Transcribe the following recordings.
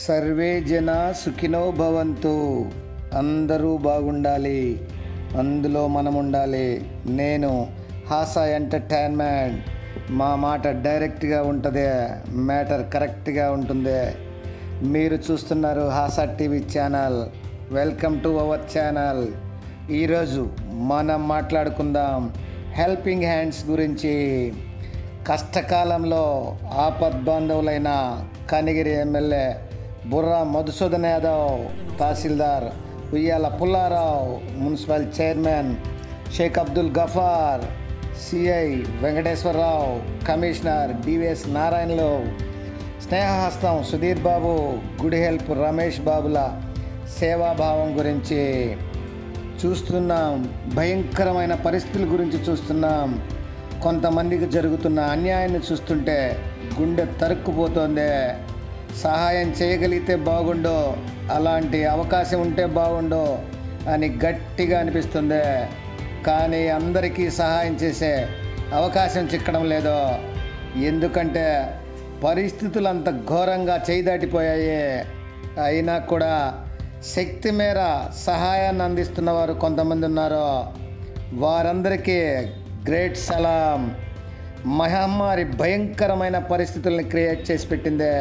Survey జన సుఖినో భవంతు. అందరూ బాగుండాలి, అందులో మనం ఉండాలి. నేను హాసా ఎంటర్టైన్మెంట్. మా మాట డైరెక్ట్గా ఉంటుంది, మ్యాటర్ కరెక్ట్గా ఉంటుంది. మీరు చూస్తున్నారు Hasa TV channel. Welcome to our channel. ఈరోజు మనం మాట్లాడుకుందాం హెల్పింగ్ హ్యాండ్స్ గురించి. కష్టకాలంలో ఆపద్బాంధవులైన కనిగిరి ఎమ్మెల్యే బుర్రా మధుసూదన్ యాదవ్, తహసీల్దార్ Uyyala Pullarao, municipal chairman Sheikh Abdul Gafar, CI Venkateswararao, commissioner DVS నారాయణలు, స్నేహహస్తం సుధీర్ బాబు, గుడ్ హెల్ప్ రమేష్ బాబుల సేవాభావం గురించి చూస్తున్నాం. భయంకరమైన పరిస్థితుల గురించి చూస్తున్నాం. కొంతమందికి జరుగుతున్న అన్యాయాన్ని చూస్తుంటే గుండె తరుక్కుపోతోంది. సహాయం చేయగలిగితే బాగుండు, అలాంటి అవకాశం ఉంటే బాగుండు అని గట్టిగా అనిపిస్తుంది. కానీ అందరికీ సహాయం చేసే అవకాశం చిక్కడం లేదు. ఎందుకంటే పరిస్థితులు అంత ఘోరంగా చేయి దాటిపోయాయి. అయినా కూడా శక్తి మేర సహాయాన్ని అందిస్తున్న వారు కొంతమంది ఉన్నారు. వారందరికీ గ్రేట్ సలాం. మహమ్మారి భయంకరమైన పరిస్థితుల్ని క్రియేట్ చేసి పెట్టింది.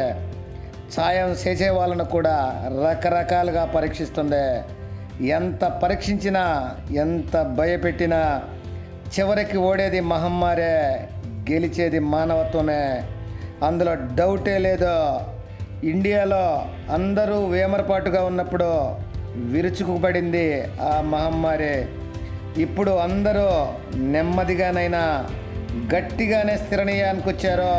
సాయం చేసే వాళ్ళను కూడా రకరకాలుగా పరీక్షిస్తుంది. ఎంత పరీక్షించినా, ఎంత భయపెట్టినా చివరికి ఓడేది మహమ్మారే, గెలిచేది మానవత్వమే. అందులో డౌటే లేదు. ఇండియాలో అందరూ వేమరపాటుగా ఉన్నప్పుడు విరుచుకుపడింది ఆ మహమ్మారి. ఇప్పుడు అందరూ నెమ్మదిగానైనా గట్టిగానే స్థిరనీయానికి వచ్చారో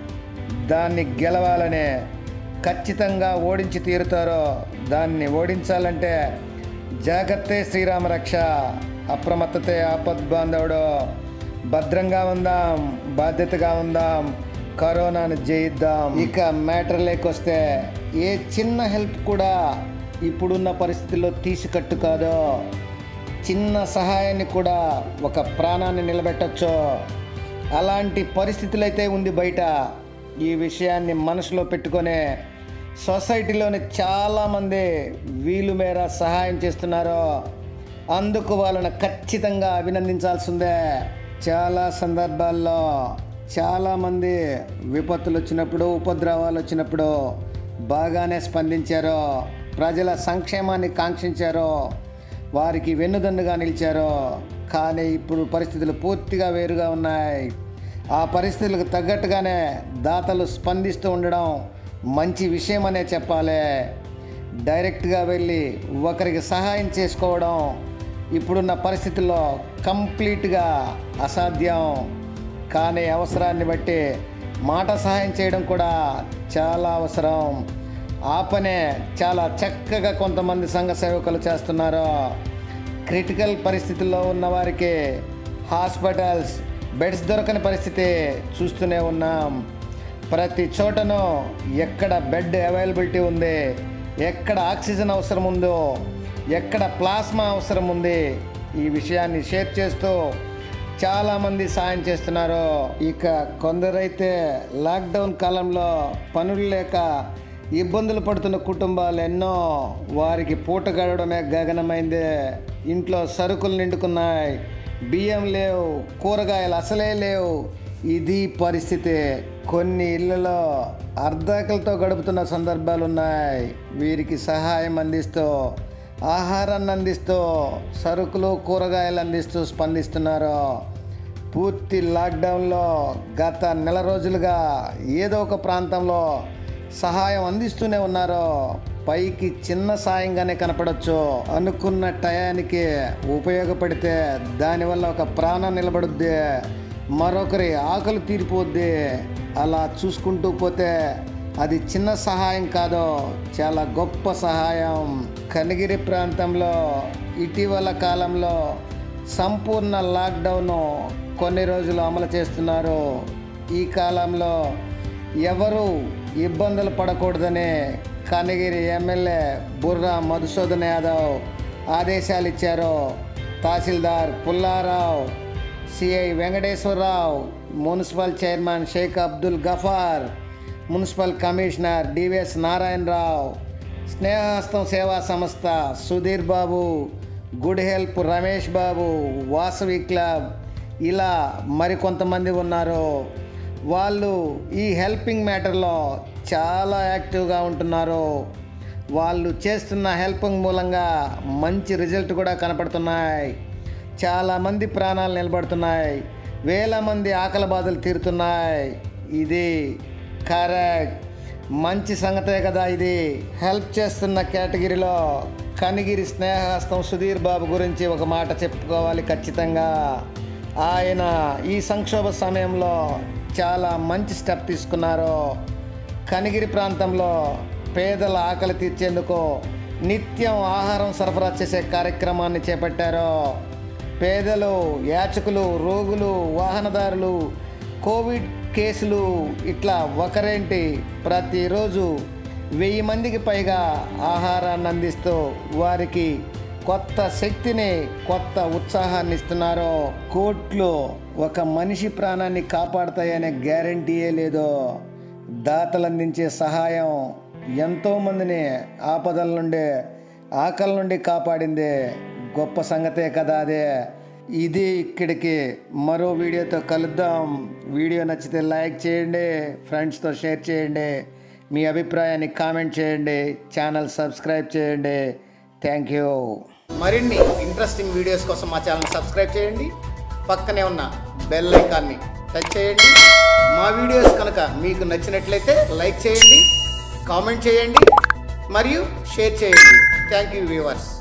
దాన్ని గెలవాలని ఖచ్చితంగా ఓడించి తీరుతారో. దాన్ని ఓడించాలంటే జాగ్రత్తే శ్రీరామ రక్ష, అప్రమత్తతే ఆపద్బాంధవుడు. భద్రంగా ఉందాం, బాధ్యతగా ఉందాం, కరోనాను జయిద్దాం. ఇక మ్యాటర్లోకి వస్తే ఏ చిన్న హెల్ప్ కూడా ఇప్పుడున్న పరిస్థితుల్లో తీసికట్టు కాదు. చిన్న సహాయాన్ని కూడా ఒక ప్రాణాన్ని నిలబెట్టచ్చు. అలాంటి పరిస్థితులు అయితే ఉంది బయట. ఈ విషయాన్ని మనసులో పెట్టుకొని సొసైటీలోని చాలామంది వీలు మేర సహాయం చేస్తున్నారు. అందుకు వాళ్ళని ఖచ్చితంగా అభినందించాల్సిందే. చాలా సందర్భాల్లో చాలామంది విపత్తులు వచ్చినప్పుడు, ఉపద్రవాలు వచ్చినప్పుడు బాగానే స్పందించారు. ప్రజల సంక్షేమాన్ని కాంక్షించారు, వారికి వెన్నుదన్నుగా నిలిచారు. కానీ ఇప్పుడు పరిస్థితులు పూర్తిగా వేరుగా ఉన్నాయి. ఆ పరిస్థితులకు తగ్గట్టుగానే దాతలు స్పందిస్తూ ఉండడం మంచి విషయం అనే చెప్పాలి. డైరెక్ట్గా వెళ్ళి ఒకరికి సహాయం చేసుకోవడం ఇప్పుడున్న పరిస్థితుల్లో కంప్లీట్గా అసాధ్యం. కానీ అవసరాన్ని బట్టి మాట సహాయం చేయడం కూడా చాలా అవసరం. ఆ పనే చాలా చక్కగా కొంతమంది సంఘ సేవకులు చేస్తున్నారు. క్రిటికల్ పరిస్థితుల్లో ఉన్న వారికి హాస్పిటల్స్ బెడ్స్ దొరకని పరిస్థితి చూస్తూనే ఉన్నాం. ప్రతి చోటను ఎక్కడ బెడ్ అవైలబిలిటీ ఉంది, ఎక్కడ ఆక్సిజన్ అవసరం ఉందో, ఎక్కడ ప్లాస్మా అవసరం ఉంది, ఈ విషయాన్ని షేర్ చేస్తూ చాలామంది సాయం చేస్తున్నారు. ఇక కొందరైతే లాక్డౌన్ కాలంలో పనులు లేక ఇబ్బందులు పడుతున్న కుటుంబాలు ఎన్నో. వారికి పూట గడవడమే గగనమైంది. ఇంట్లో సరుకులు నిండుకున్నాయి, బియ్యం లేవు, కూరగాయలు అసలే లేవు. ఇది పరిస్థితి. కొన్ని ఇళ్లలో అర్ధాకలతో గడుపుతున్న సందర్భాలు ఉన్నాయి. వీరికి సహాయం అందిస్తూ, ఆహారాన్ని అందిస్తూ, సరుకులు కూరగాయలు అందిస్తూ స్పందిస్తున్నారు. పూర్తి లాక్డౌన్లో గత నెల రోజులుగా ఏదో ఒక ప్రాంతంలో సహాయం అందిస్తూనే ఉన్నారు. పైకి చిన్న సాయంగానే కనపడవచ్చు. అనుకున్న టయానికి ఉపయోగపడితే దానివల్ల ఒక ప్రాణం నిలబడుద్ది, మరొకరి ఆకలి తీరిపోద్ది. అలా చూసుకుంటూ పోతే అది చిన్న సహాయం కాదు, చాలా గొప్ప సహాయం. కనిగిరి ప్రాంతంలో ఇటీవల కాలంలో సంపూర్ణ లాక్డౌన్ కొన్ని రోజులు అమలు చేస్తున్నారు. ఈ కాలంలో ఎవరు ఇబ్బందులు పడకూడదని కనిగిరి ఎమ్మెల్యే బుర్రా మధుసూదన్ యాదవ్ ఆదేశాలు ఇచ్చారు. తహసీల్దార్ Pullarao, CI Venkateswararao, municipal chairman Sheikh Abdul Gafar, municipal commissioner DVS Narayanarao, Snehahastam సేవా సంస్థ Sudheer Babu, good help Ramesh Babu, Vasavi club, ఇలా మరికొంతమంది ఉన్నారు. వాళ్ళు ఈ హెల్పింగ్ మ్యాటర్లో చాలా యాక్టివ్గా ఉంటున్నారు. వాళ్ళు చేస్తున్న హెల్పింగ్ మూలంగా మంచి రిజల్ట్ కూడా కనపడుతున్నాయి. చాలామంది ప్రాణాలు నిలబడుతున్నాయి. వేల మంది ఆకలి బాధలు తీరుతున్నాయి. ఇది కరెక్ట్, మంచి సంగతే కదా. ఇది హెల్ప్ చేస్తున్న కేటగిరీలో కనిగిరి స్నేహహస్తం సుధీర్ బాబు గురించి ఒక మాట చెప్పుకోవాలి ఖచ్చితంగా. ఆయన ఈ సంక్షోభ సమయంలో చాలా మంచి స్టెప్ తీసుకున్నారు. కనిగిరి ప్రాంతంలో పేదల ఆకలి తీర్చేందుకు నిత్యం ఆహారం సరఫరా చేసే కార్యక్రమాన్ని చేపట్టారు. పేదలు, యాచకులు, రోగులు, వాహనదారులు, కోవిడ్ కేసులు ఇట్లా ఒకరేంటి ప్రతిరోజు 1000 మందికి పైగా ఆహారాన్ని అందిస్తూ వారికి కొత్త శక్తిని, కొత్త ఉత్సాహాన్ని ఇస్తున్నారు. కోట్లు ఒక మనిషి ప్రాణాన్ని కాపాడతాయనే గ్యారంటీయే లేదు. దాతలు అందించే సహాయం ఎంతోమందిని ఆపదల నుండి, ఆకలి నుండి కాపాడింది. గొప్ప సంగతే కదా అదే. ఇది ఇక్కడికి మరో వీడియోతో కలుద్దాం. వీడియో నచ్చితే లైక్ చేయండి, ఫ్రెండ్స్తో షేర్ చేయండి, మీ అభిప్రాయాన్ని కామెంట్ చేయండి, ఛానల్ సబ్స్క్రైబ్ చేయండి. Thank you. మరిన్ని ఇంట్రెస్టింగ్ వీడియోస్ కోసం మా ఛానల్ సబ్స్క్రైబ్ చేయండి. పక్కనే ఉన్న బెల్ ఐకాన్ని టచ్ చేయండి. మా వీడియోస్ కనుక మీకు నచ్చినట్లయితే లైక్ చేయండి, కామెంట్ చేయండి మరియు షేర్ చేయండి. Thank you viewers.